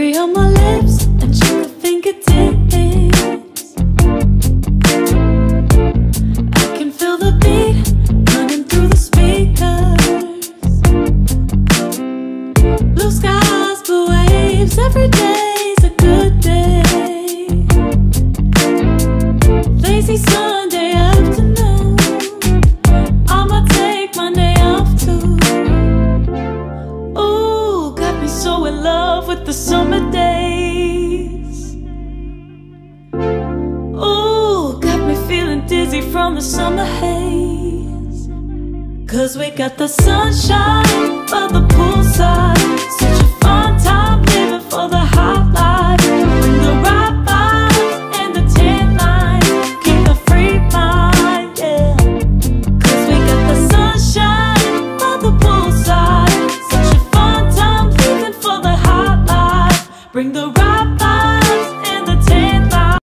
cherry on my lips and sugar fingertips. I can feel the beat running through the speakers. Blue skies, blue waves, every day's a good day. Lazy Sunday afternoon, I'ma take Monday off too. Ooh, got me so in love with the summer days. Ooh, got me feeling dizzy from the summer haze. 'Cause we got the sunshine by the poolside, such a fun time living for the hot life. Bring the right vibes and the tan line, keep a free mind, yeah. 'Cause we got the sunshine by the poolside, such a fun time living for the hot life. Bring the